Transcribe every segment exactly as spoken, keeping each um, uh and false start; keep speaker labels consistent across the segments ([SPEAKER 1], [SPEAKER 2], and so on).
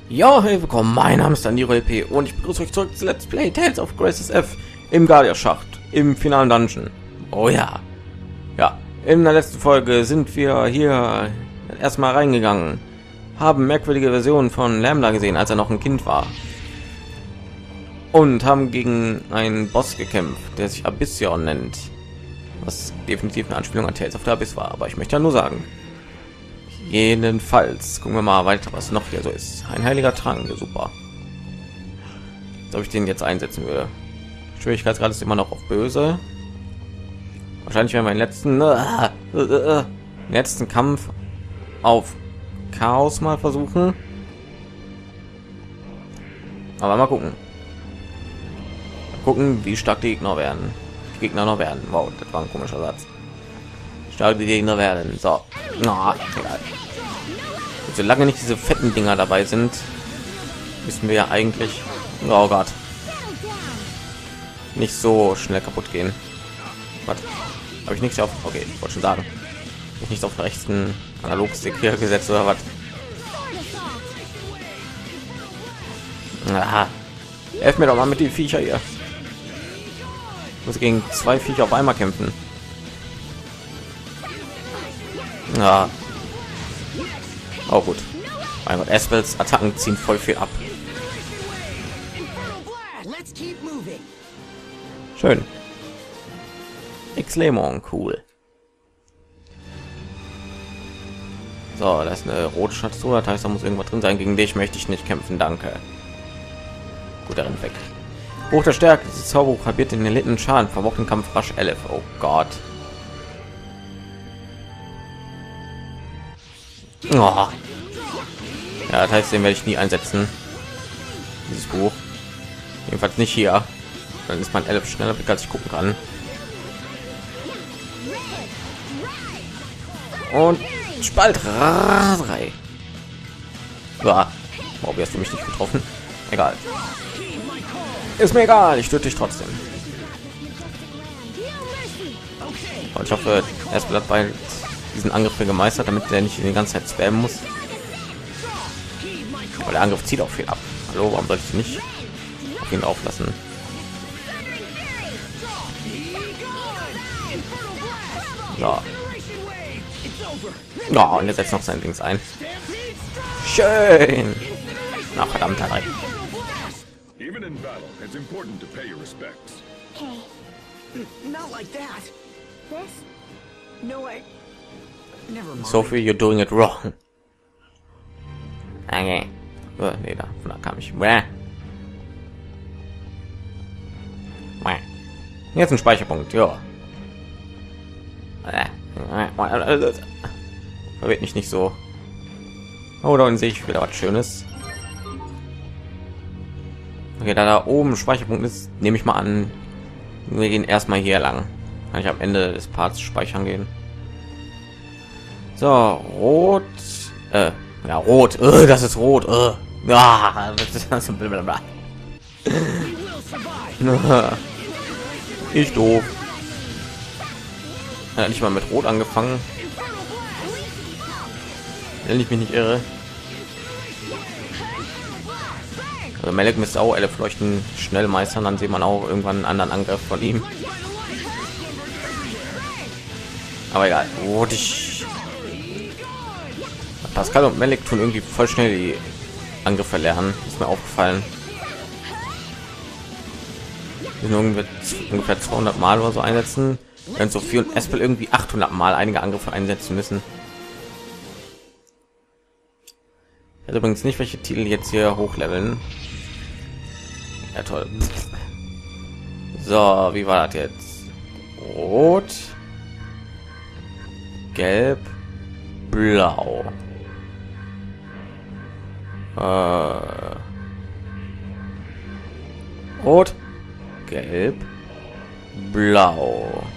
[SPEAKER 1] Ja, hey, willkommen, mein Name ist Daniro L P und ich begrüße euch zurück zu Let's Play Tales of Graces F im Guardia-Schacht, im finalen Dungeon. Oh ja. Ja, in der letzten Folge sind wir hier erstmal reingegangen, haben merkwürdige Versionen von Lambda gesehen, als er noch ein Kind war. Und haben gegen einen Boss gekämpft, der sich Abyssion nennt. Was definitiv eine Anspielung an Tales of the Abyss war, aber ich möchte ja nur sagen. Jedenfalls gucken wir mal weiter, was noch hier so ist. Ein heiliger Trank, super. Ob ich den jetzt einsetzen würde. Schwierigkeitsgrad ist immer noch auf böse. Wahrscheinlich werden wir den letzten äh, äh, äh, letzten Kampf auf Chaos mal versuchen. Aber mal gucken. Mal gucken, wie stark die Gegner werden. Die Gegner noch werden. Wow, das war ein komischer Satz. Stark die Gegner werden. So. Na, egal. Und solange nicht diese fetten Dinger dabei sind, müssen wir ja eigentlich, oh Gott, nicht so schnell kaputt gehen. Was? Habe ich nichts auf? Okay, ich wollte schon sagen, ich nicht auf den rechten Analogstick hier gesetzt oder was? Aha. Helft mir doch mal mit die Viecher hier. Ich muss gegen zwei Viecher auf einmal kämpfen. Ja. Auch gut. Mein Gott, Espels Attacken ziehen voll viel ab. Schön. X-Lemon, cool. So, das ist eine rote Schatztruhe, das heißt, da muss irgendwas drin sein. Gegen dich möchte ich nicht kämpfen, danke. Gut, darin weg. Hoch der Stärke, dieses Zauberbuch halbiert den erlittenen Schaden, verbraucht den Kampf rasch elf. Oh Gott. Oh. Ja, das heißt, den werde ich nie einsetzen. Dieses Buch. Jedenfalls nicht hier. Dann ist man elf schneller, als ich gucken kann. Und Spalt drei. Ja. Warum hast du mich nicht getroffen? Egal. Ist mir egal, ich töte dich trotzdem. Und ich hoffe, erst bleibt bei diesen Angriff gemeistert, damit der nicht die ganze Zeit spammen muss. Aber der Angriff zieht auch viel ab. Hallo, warum soll ich nicht auf ihn auflassen? Ja. Ja, und jetzt setzt noch sein Dings ein. Schön. Na verdammt, rein.
[SPEAKER 2] Even in battle, it's important to pay your respects.
[SPEAKER 3] Hey. Not like that. This? No, I... Never mind.
[SPEAKER 1] Sophie, you're doing it wrong. Okay. Oh, nee, da, da kam ich. Bäh. Bäh. Jetzt ein Speicherpunkt, ja. Verwirrt mich nicht so. Oh, da unten sehe ich wieder was Schönes. Okay, da da oben Speicherpunkt ist, nehme ich mal an, wir gehen erstmal hier lang. Kann ich am Ende des Parts speichern gehen. So, rot. Äh, ja, rot. Äh, das ist rot. Äh. Ja, das ist das blablabla. Ich doof. Ja, nicht mal mit rot angefangen. Wenn ich mich nicht irre. Also Melek müsste auch elf Leuchten schnell meistern, dann sieht man auch irgendwann einen anderen Angriff von ihm. Aber egal. Oh, dich. Pascal und Melek tun irgendwie voll schnell die Angriffe lernen. Ist mir aufgefallen. Ungefähr, ungefähr zweihundert Mal oder so einsetzen. Wenn Sophie und Espel irgendwie achthundert Mal einige Angriffe einsetzen müssen. Also übrigens nicht, welche Titel jetzt hier hochleveln. Ja, toll. So, wie war das jetzt? Rot, gelb, blau. Äh, rot, gelb, blau.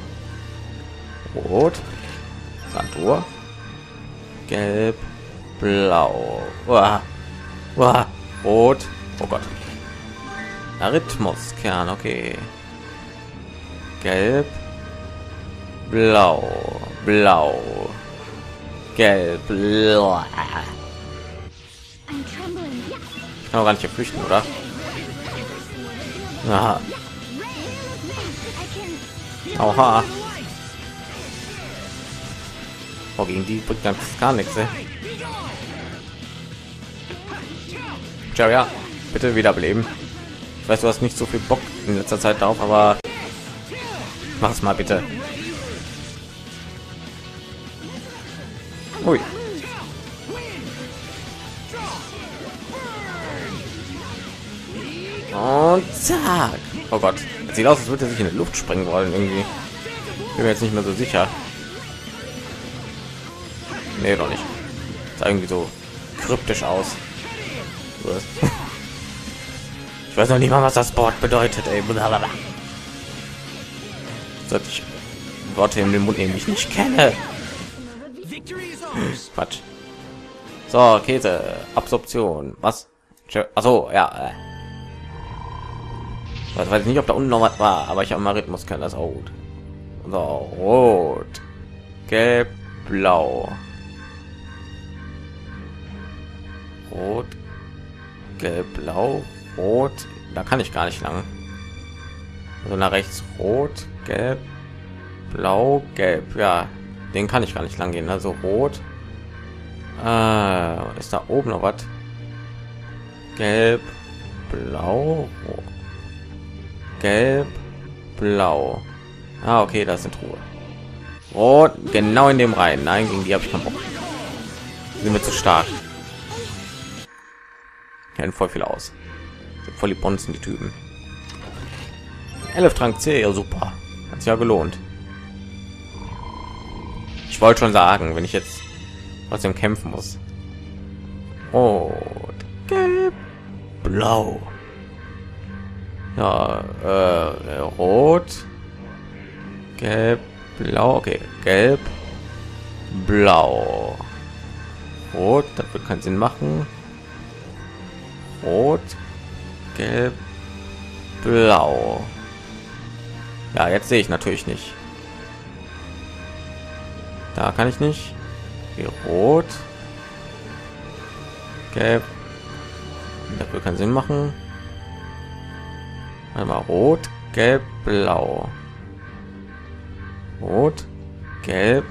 [SPEAKER 1] Rot, Sandur, gelb, blau. Uah. Uah. Rot. Oh Gott. Arithmuskern, okay. Gelb, blau, blau, gelb, blau.
[SPEAKER 3] I'm trembling.
[SPEAKER 1] kann auch gar nicht hier flüchten, oder? Aha. Oha. Oh, gegen die bringt dann gar nichts, ey. Ciao, ja, bitte wiederbeleben. Ich weiß, du hast nicht so viel Bock in letzter Zeit drauf, aber mach es mal bitte. Ui. Und zack. Oh Gott, es sieht aus, als würde er sich in die Luft sprengen wollen irgendwie. Bin mir jetzt nicht mehr so sicher. Nee, doch nicht. Sah irgendwie so kryptisch aus. Ich weiß noch nicht mal, was das Wort bedeutet, ey. Sollte ich Worte in den Mund nehmen, die ich nicht kenne. Quatsch. So, Käse, Absorption. Was? Achso, ja. Ich weiß nicht, ob da unten noch was war, aber ich habe mal Rhythmus kann das auch gut. So, rot, gelb, blau. Rot, gelb, blau, rot. Da kann ich gar nicht lang. Also nach rechts rot, gelb, blau, gelb. Ja, den kann ich gar nicht lang gehen. Also rot. Äh, ist da oben noch was? Gelb, blau, rot. Gelb, blau. Ah, okay, das sind Ruhe. Rot, genau in dem rein. Nein, gegen die habe ich keinen Bock. Sind wir zu stark. Kennen voll viel aus. Sind voll die Bonzen, die Typen. elf Trank C, ja super. Hat sich ja gelohnt. Ich wollte schon sagen, wenn ich jetzt trotzdem kämpfen muss. Rot, gelb, blau. Ja, äh, rot, gelb, blau. Okay, gelb, blau, rot. Das wird keinen Sinn machen. Rot, gelb, blau. Ja, jetzt sehe ich natürlich nicht. Da kann ich nicht. Hier rot, gelb. Das wird keinen Sinn machen. Einmal rot, gelb, blau. Rot, gelb,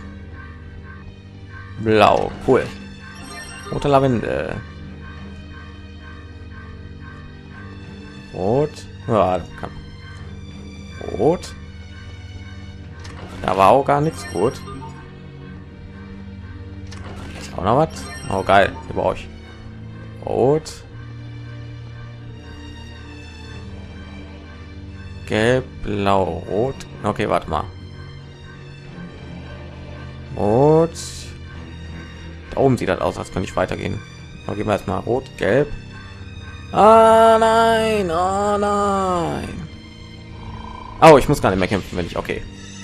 [SPEAKER 1] blau. Cool. Rote Lavende. Rot. Ja, kann. Rot. Da war auch gar nichts. Gut. Ist auch noch was? Oh geil. Hier brauche ich. Rot. Gelb, blau, rot. Okay, warte mal. Rot. Da oben sieht das aus, als könnte ich weitergehen. Da gehen wir erstmal rot, gelb. Ah nein, oh nein. Oh, ich muss gar nicht mehr kämpfen, wenn ich okay.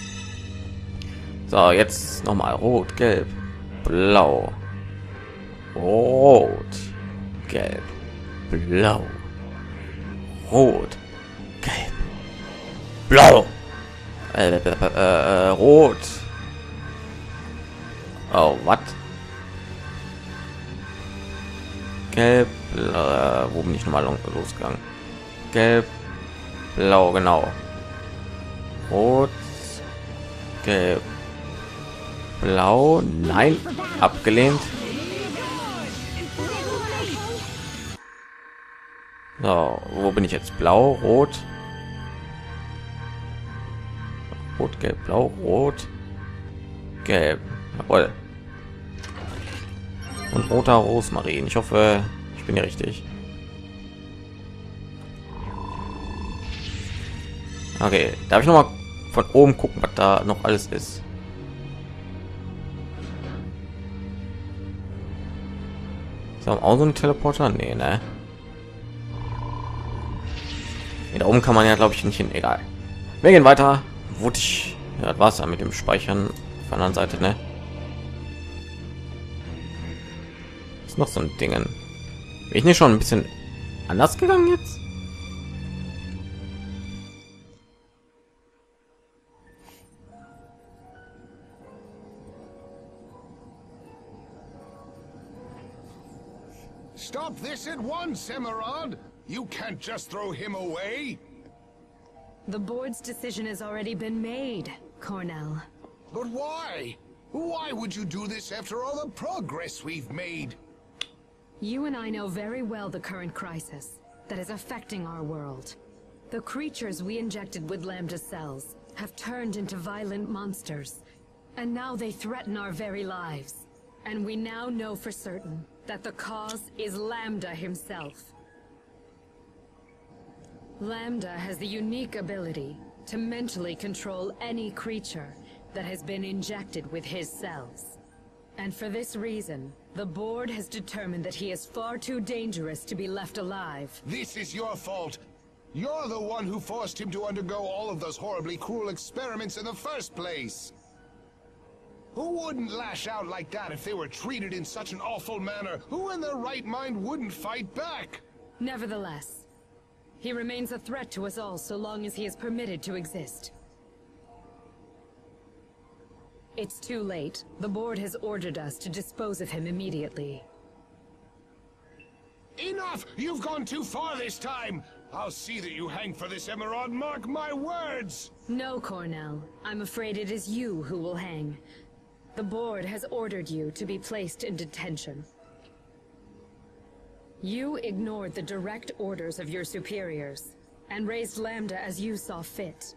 [SPEAKER 1] So, jetzt noch mal rot, gelb, blau, rot, gelb, blau, rot, gelb, blau, äh, äh, äh, äh, rot. Oh, was? Gelb, blau, wo bin ich noch mal losgegangen? Gelb, blau, genau. Rot, gelb, blau, nein, abgelehnt. So, wo bin ich jetzt? Blau, rot, rot, gelb, blau, rot, gelb. Jawohl. Und roter Rosmarin. Ich hoffe, ich bin hier richtig. Okay, darf ich noch mal von oben gucken, was da noch alles ist? So, auch so ein Teleporter? Nee, ne? Da oben kann man ja, glaube ich, nicht hin. Egal. Wir gehen weiter. Wurde ich. Ja, das war's dann mit dem Speichern auf der anderen Seite, ne? Ist noch so ein Dingen. Bin ich nicht schon ein bisschen anders gegangen jetzt?
[SPEAKER 4] Stop this at once, Emerald! You can't just throw him away!
[SPEAKER 5] The board's decision has already been made, Cornell.
[SPEAKER 4] But why? Why would you do this after all the progress we've made?
[SPEAKER 5] You and I know very well the current crisis that is affecting our world. The creatures we injected with Lambda cells have turned into violent monsters, and now they threaten our very lives. And we now know for certain that the cause is Lambda himself. Lambda has the unique ability to mentally control any creature that has been injected with his cells. And for this reason, the board has determined that he is far too dangerous to be left alive.
[SPEAKER 4] This is your fault. You're the one who forced him to undergo all of those horribly cruel experiments in the first place. Who wouldn't lash out like that if they were treated in such an awful manner? Who in their right mind wouldn't fight back?
[SPEAKER 5] Nevertheless, he remains a threat to us all so long as he is permitted to exist. It's too late. The board has ordered us to dispose of him immediately.
[SPEAKER 4] Enough! You've gone too far this time! I'll see that you hang for this, Emerald, mark my words!
[SPEAKER 5] No, Cornell. I'm afraid it is you who will hang. The board has ordered you to be placed in detention. You ignored the direct orders of your superiors, and raised Lambda as you saw fit.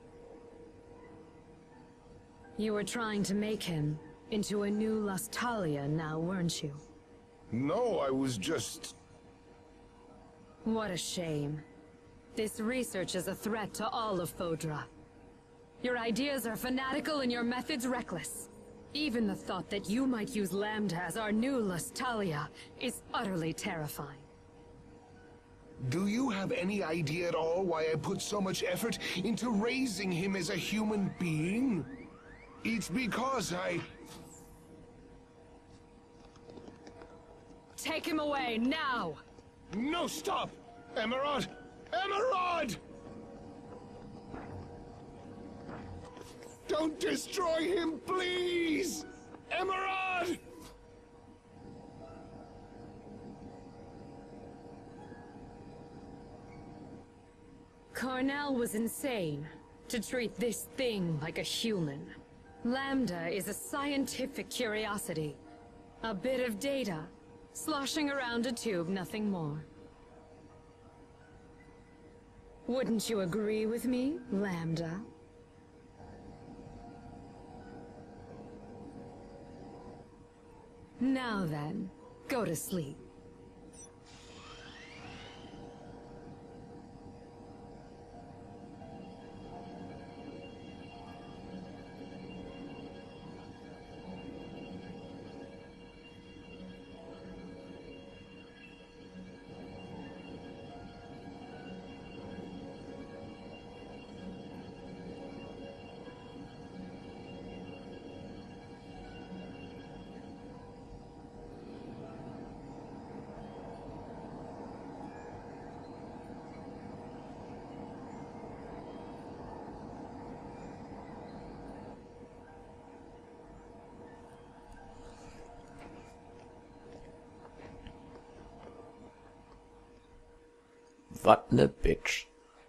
[SPEAKER 5] You were trying to make him into a new Lustalia now, weren't you?
[SPEAKER 4] No, I was just...
[SPEAKER 5] What a shame. This research is a threat to all of Fodra. Your ideas are fanatical and your methods reckless. Even the thought that you might use Lambda as our new Lustalia is utterly terrifying.
[SPEAKER 4] Do you have any idea at all why I put so much effort into raising him as a human being? It's because I...
[SPEAKER 5] Take him away, now!
[SPEAKER 4] No, stop! Emerald! Emerald! Don't destroy him, please! Emerald!
[SPEAKER 5] Cornell was insane to treat this thing like a human. Lambda is a scientific curiosity. A bit of data, sloshing around a tube, nothing more. Wouldn't you agree with me, Lambda? Now then, go to sleep.
[SPEAKER 1] Was ne Bitch.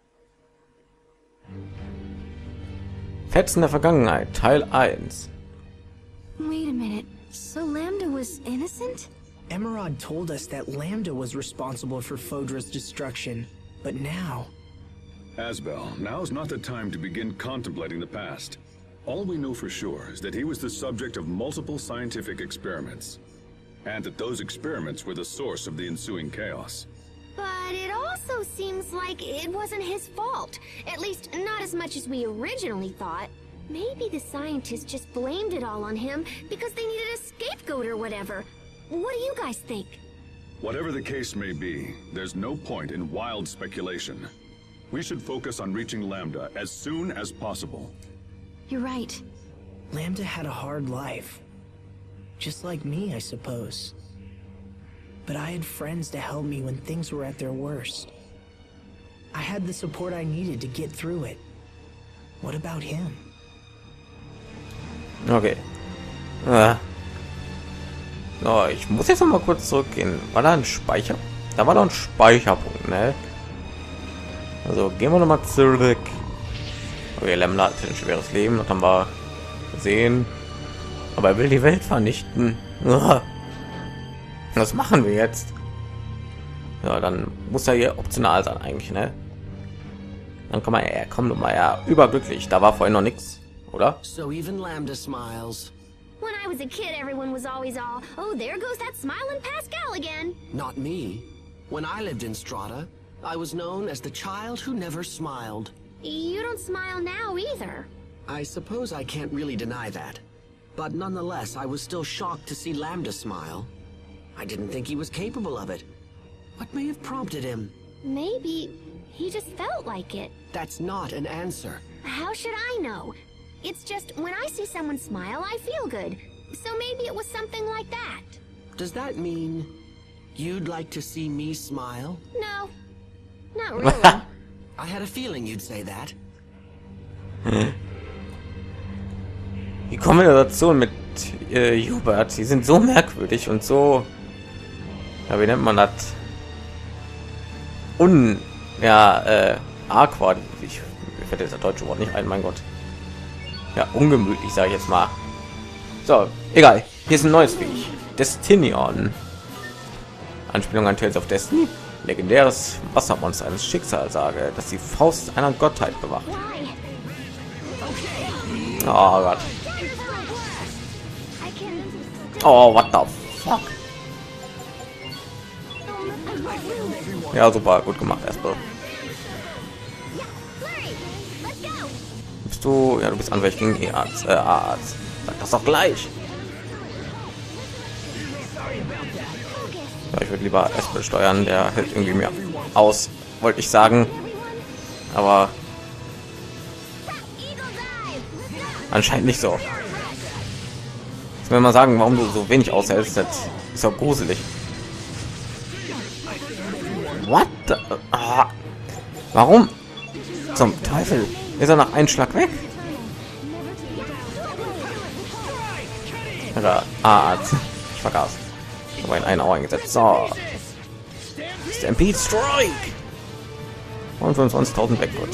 [SPEAKER 1] Fetzen der Vergangenheit, Teil eins.
[SPEAKER 6] Wait a minute. So Lambda was innocent?
[SPEAKER 7] Emerald told us that Lambda was responsible for Fodra's destruction, but now...
[SPEAKER 2] Asbel, now's not the time to begin contemplating the past. All we know for sure is that he was the subject of multiple scientific experiments, and that those experiments were the source of the ensuing chaos.
[SPEAKER 6] But it also seems like it wasn't his fault. At least, not as much as we originally thought. Maybe the scientists just blamed it all on him because they needed a scapegoat or whatever. What do you guys think?
[SPEAKER 2] Whatever the case may be, there's no point in wild speculation. We should focus on reaching Lambda as soon as possible.
[SPEAKER 6] You're right.
[SPEAKER 7] Lambda had a hard life. Just like me, I suppose. But I had friends to help me when things were at their worst. I had the support I needed to get through it. What about him?
[SPEAKER 1] Okay. Ah. Oh, ich muss jetzt noch mal kurz zurückgehen. War da ein Speicher? Da war doch ein Speicherpunkt, ne? Also gehen wir noch mal zurück. Okay, Lemmler hat ein schweres Leben, das haben wir gesehen. Aber er will die Welt vernichten. Was machen wir jetzt? Ja, dann muss er hier optional sein eigentlich, ne? Dann kann man, er kommt noch mal, ja, überglücklich. Da war vorhin noch nichts, oder?
[SPEAKER 8] So even Lambda smiles.
[SPEAKER 6] When I was a kid, everyone was always all, oh, there goes that smiling Pascal again.
[SPEAKER 8] Not me. When I lived in Strata, I was known as the child who never smiled.
[SPEAKER 6] You don't smile now either.
[SPEAKER 8] I suppose I can't really deny that. But nonetheless, I was still shocked to see Lambda smile. I didn't think he was capable of it. What may have prompted him?
[SPEAKER 6] Maybe he just felt like it.
[SPEAKER 8] That's not an answer.
[SPEAKER 6] How should I know? It's just when I see someone smile, I feel good. So maybe it was something like that.
[SPEAKER 8] Does that mean you'd like to see me smile?
[SPEAKER 6] No, not really.
[SPEAKER 8] I had a feeling you'd say that.
[SPEAKER 1] Die Kombination mit äh, Hubert, die sind so merkwürdig und so, ja, wie nennt man das? Un, ja, äh, aqua, ich, mir fällt jetzt das deutsche Wort nicht ein, mein Gott. Ja, ungemütlich, sage ich jetzt mal. So, egal. Hier ist ein neues Viech. Destinion. Anspielung an Tales of Destiny. Legendäres Wassermonster eines Schicksalsage, das die Faust einer Gottheit bewacht. Oh Gott. Oh, what the fuck? Ja, super, gut gemacht, erstmal. Bist du, ja, du bist anwältigen E-Arzt, äh, A-Arzt. Sag das doch gleich. Ja, ich würde lieber Espel steuern, der hält irgendwie mehr aus, wollte ich sagen. Aber anscheinend nicht so. Ich will mal sagen, warum du so wenig aushältst, das ist doch gruselig. What the? Ah. Warum zum Teufel ist er nach einem Schlag weg? Oder Arzt. Ich vergaß. Aber in ein Auge eingesetzt. So. Stampede Strike. Und fünfundzwanzigtausend weg. Gut.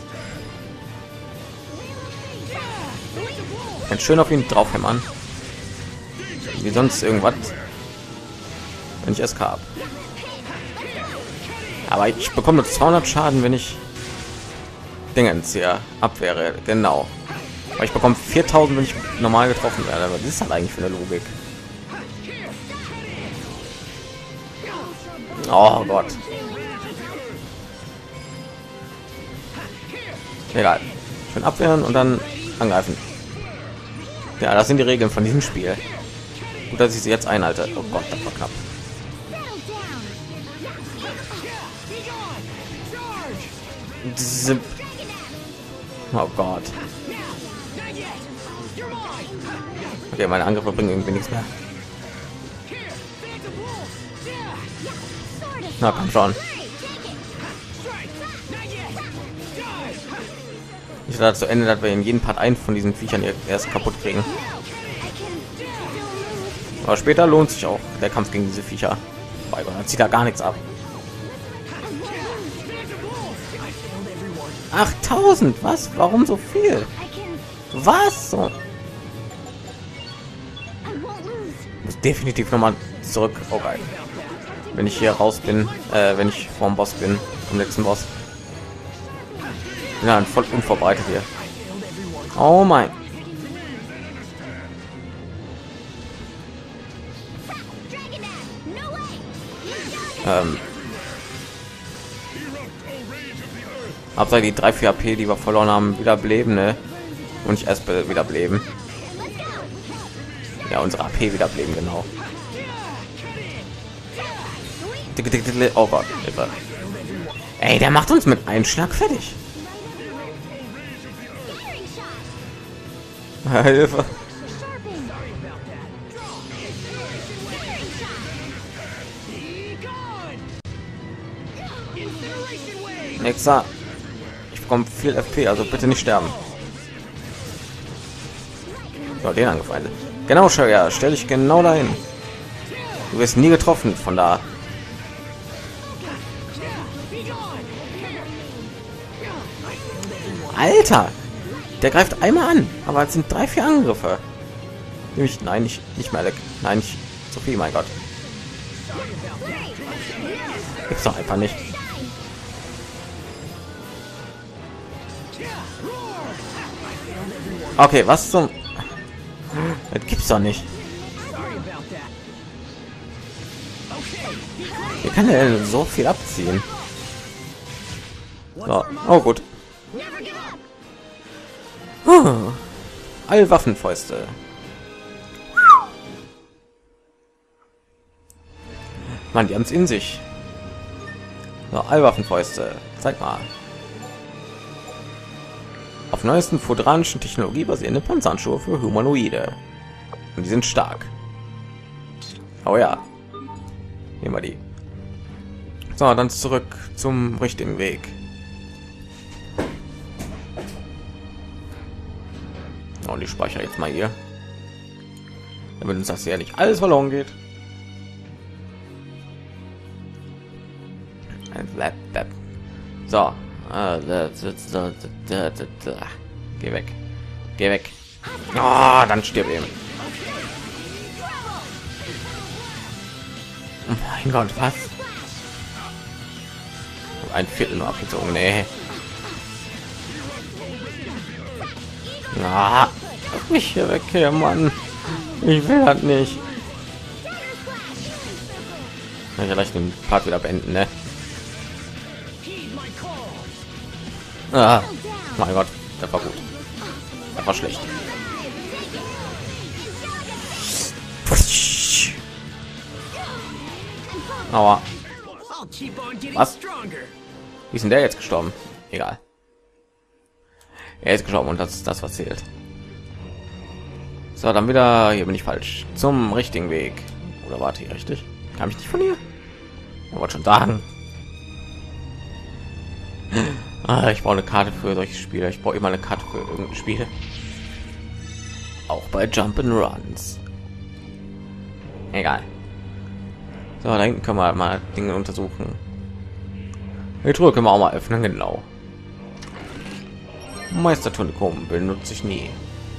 [SPEAKER 1] Ein schön auf ihn draufhämmern. Wie sonst irgendwas. Wenn ich S K habe. Aber ich bekomme nur zweihundert Schaden, wenn ich Dingens hier abwehre. Genau. Aber ich bekomme viertausend, wenn ich normal getroffen werde. Aber das ist halt eigentlich für eine Logik. Oh Gott. Egal. Schön abwehren und dann angreifen. Ja, das sind die Regeln von diesem Spiel. Gut, dass ich sie jetzt einhalte. Oh Gott, das war knapp. Zip. Oh Gott. Okay, meine Angriffe bringen irgendwie nichts mehr. Na komm schon. Ich dachte zu Ende, dass wir in jedem Part einen von diesen Viechern erst kaputt kriegen. Aber später lohnt sich auch der Kampf gegen diese Viecher. Weil man zieht da gar nichts ab. achttausend, was? Warum so viel? Was? So. Muss definitiv noch mal zurück. Oh geil. Wenn ich hier raus bin, äh, wenn ich vorm Boss bin, vom letzten Boss. Ja, voll unvorbereitet hier. Oh mein. Ähm. Abseits die drei vier A P, die wir verloren haben, wieder beleben, ne? Und ich erst wieder beleben. Ja, unsere A P wieder beleben, genau. Oh Gott, Hilfe. Ey, der macht uns mit einem Schlag fertig. Hilfe. Nächster. Ich bekomme viel F P, also bitte nicht sterben. So, den angefeindet. Genau, schau, ja, stelle ich genau dahin. Du wirst nie getroffen von da. Alter, der greift einmal an, aber es sind drei, vier Angriffe. Nämlich, nein, nicht, nicht mehr weg. Nein, nicht so viel, mein Gott. Gibt's doch einfach nicht. Okay, was zum... Das gibt's doch nicht. Wie kann er denn so viel abziehen? So. Oh, gut. Huh. All Waffenfäuste. Mann, die haben es in sich. So, Allwaffenfäuste. Zeig mal. Auf neuesten fodranischen Technologie basierende Panzerhandschuhe für Humanoide. Und die sind stark. Oh ja. Nehmen wir die. So, dann zurück zum richtigen Weg. Und ich speichere jetzt mal hier, damit uns das ja nicht alles verloren geht. So, geh weg, geh weg. Oh, dann stirb eben. Oh mein Gott, was? Ein Viertel nur abgezogen, nee. Ah, mich hier weg, hier, Mann. Ich will halt nicht. Ich gleich den Part wieder beenden, ne? Ah, mein Gott, das war gut. Das war schlecht. Aua. Was? Wie ist denn der jetzt gestorben? Egal. Er ist gestorben und das ist das, was zählt. So, dann wieder, hier bin ich falsch, zum richtigen Weg. Oder warte, hier richtig? Kam ich nicht von hier? Ich wollte schon sagen. Ah, ich brauche eine Karte für solche Spiele. Ich brauche immer eine Karte für irgendein Spiel. Auch bei Jump and Runs. Egal. So, da hinten können wir mal Dinge untersuchen. Die Truhe können wir auch mal öffnen, genau. Meistertunikum benutze ich nie.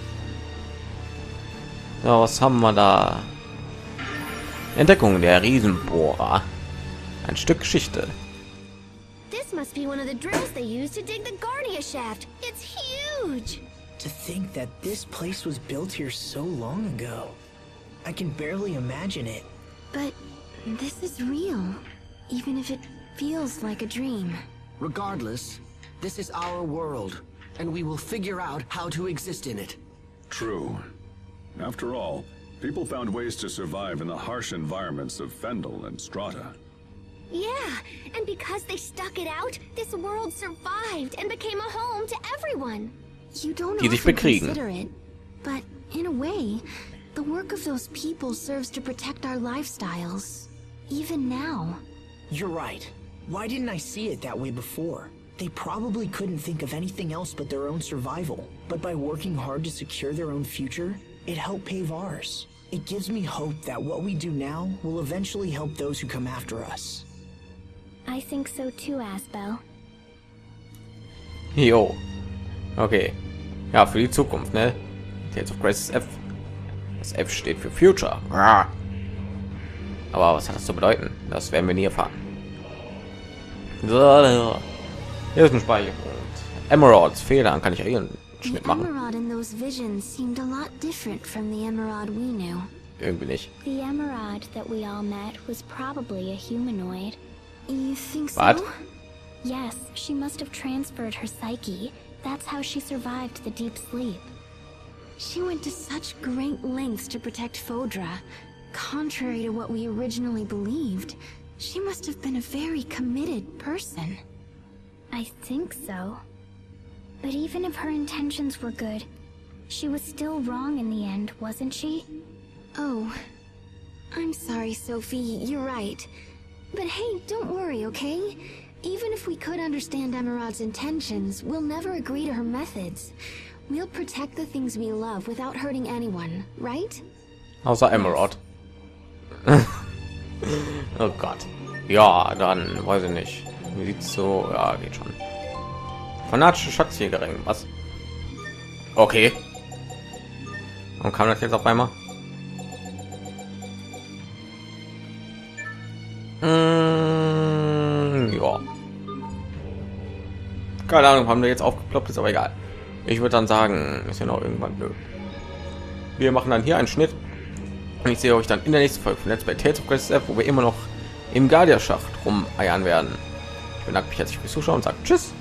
[SPEAKER 1] So, was haben wir da? Entdeckung der Riesenbohrer. Ein Stück Geschichte.
[SPEAKER 6] This must be one of the drills they use to dig the Guardia shaft. It's huge.
[SPEAKER 7] To think that this place was built here so long ago. I can barely imagine it.
[SPEAKER 6] But this is real, even if it feels like a dream.
[SPEAKER 8] Regardless, this is our world, and we will figure out how to exist in it.
[SPEAKER 2] True. After all, people found ways to survive in the harsh environments of Fendel and Strata.
[SPEAKER 6] Yeah, and because they stuck it out, this world survived and became a home to everyone. You don't
[SPEAKER 1] Die sich
[SPEAKER 6] often
[SPEAKER 1] bekriegen.
[SPEAKER 6] consider it, but in a way, the work of those people serves to protect our lifestyles, even now.
[SPEAKER 7] You're right. Why didn't I see it that way before? They probably couldn't think of anything else but their own survival. But by working hard to secure their own future, it helped pave ours. It gives me hope that what we do now will eventually help those who come after us.
[SPEAKER 6] I think so too, Asbel.
[SPEAKER 1] Jo. Okay. Ja, für die Zukunft, ne? Tales of Grace F. Das F steht für Future. Aber was hat das zu bedeuten? Das werden wir nie erfahren. So, hier ist ein Speicherpunkt. Emeralds Federn kann ich hier einen Schnitt
[SPEAKER 6] The
[SPEAKER 1] machen.
[SPEAKER 6] Emerald in those visions seemed a lot different from the Emerald we knew.
[SPEAKER 1] Irgendwie nicht.
[SPEAKER 6] The Emerald that we all met was probably a humanoid. You think so?
[SPEAKER 1] What?
[SPEAKER 6] Yes, she must have transferred her psyche. That's how she survived the deep sleep. She went to such great lengths to protect Fodra. Contrary to what we originally believed, she must have been a very committed person. I think so. But even if her intentions were good, she was still wrong in the end, wasn't she? Oh, I'm sorry, Sophie, you're right. But hey, don't worry, okay? Even if we could understand Emerod's intentions, we'll never agree to her methods. We'll protect the things we love without hurting anyone, right?
[SPEAKER 1] Außer Emerald. Oh Gott. Ja, dann weiß ich nicht. Wie sieht's so? Ja, geht schon. Fanatische Schatzjägerin. Was? Okay. Und kam das jetzt auf einmal? Mm, ja. Keine Ahnung, haben wir jetzt aufgeploppt, ist aber egal. Ich würde dann sagen, ist ja noch irgendwann blöd. Wir machen dann hier einen Schnitt und ich sehe euch dann in der nächsten Folge von Let's Play Tales of Grace F, wo wir immer noch im Guardia-Schacht rumeiern werden. Ich bedanke mich herzlich fürs Zuschauen und sage Tschüss.